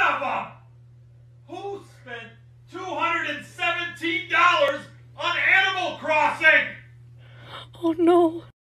of them! Who spent $217 on Animal Crossing? Oh no.